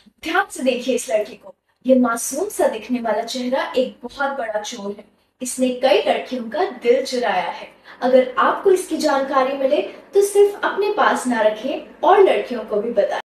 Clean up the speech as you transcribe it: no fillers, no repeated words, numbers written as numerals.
ध्यान से देखिए इस लड़की को। ये मासूम सा दिखने वाला चेहरा एक बहुत बड़ा चोर है। इसने कई लड़कियों का दिल चुराया है। अगर आपको इसकी जानकारी मिले तो सिर्फ अपने पास ना रखें और लड़कियों को भी बताएं।